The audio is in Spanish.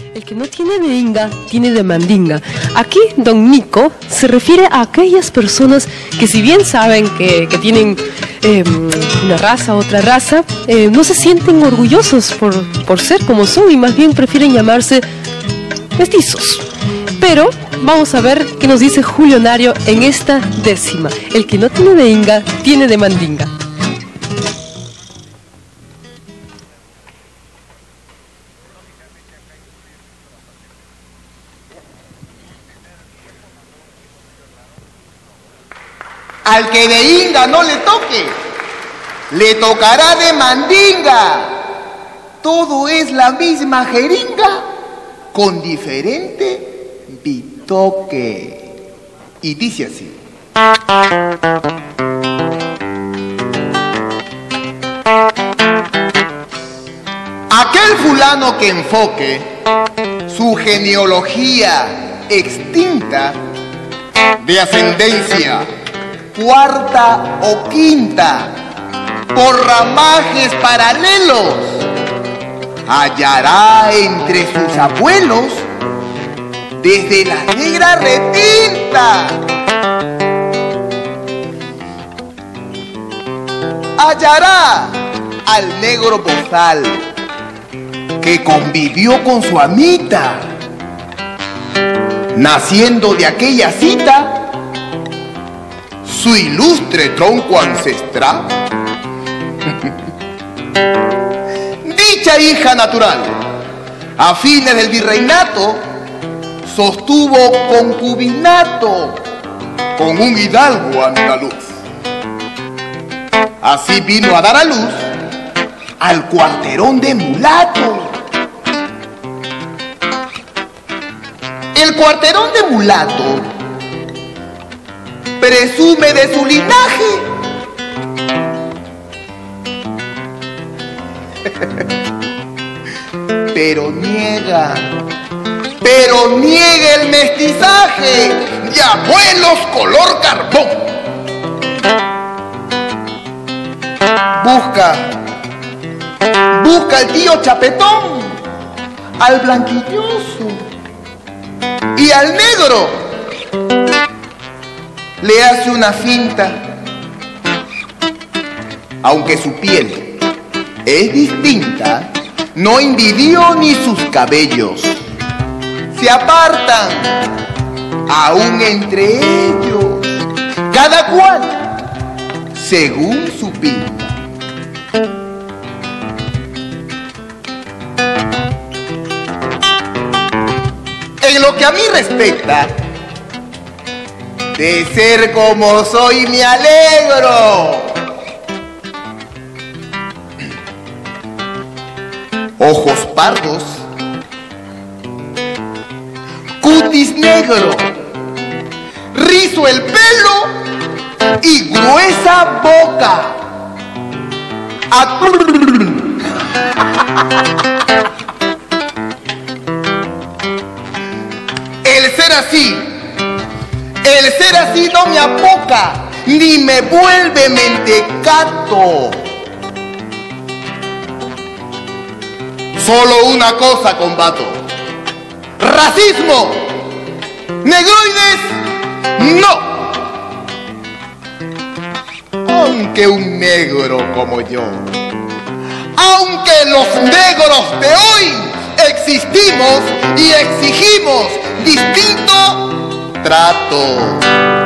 El que no tiene de inga, tiene de mandinga. Aquí, don Nico se refiere a aquellas personas que si bien saben que tienen una raza, otra raza, no se sienten orgullosos por ser como son y más bien prefieren llamarse mestizos. Pero vamos a ver qué nos dice Julio Nario en esta décima. El que no tiene de inga, tiene de mandinga. Al que de inga no le toque, le tocará de mandinga. Todo es la misma jeringa, con diferente bitoque. Y dice así. Aquel fulano que enfoque su genealogía extinta de ascendencia cuarta o quinta, por ramajes paralelos, hallará entre sus abuelos desde la negra retinta. Hallará al negro bozal que convivió con su amita, naciendo de aquella cita su ilustre tronco ancestral. Dicha hija natural, a fines del virreinato, sostuvo concubinato con un hidalgo andaluz. Así vino a dar a luz al cuarterón de mulato. El cuarterón de mulato presume de su linaje. Pero niega el mestizaje de abuelos color carbón. Busca al tío chapetón, al blanquilloso y al negro. Le hace una finta, aunque su piel es distinta, no envidió ni sus cabellos. Se apartan, aún entre ellos, cada cual según su pinta. En lo que a mí respecta, de ser como soy me alegro. Ojos pardos, cutis negro, rizo el pelo y gruesa boca. El ser así no me apoca, ni me vuelve mentecato. Solo una cosa combato: racismo, negroides, no. Aunque un negro como yo, aunque los negros de hoy existimos y exigimos distinto trato.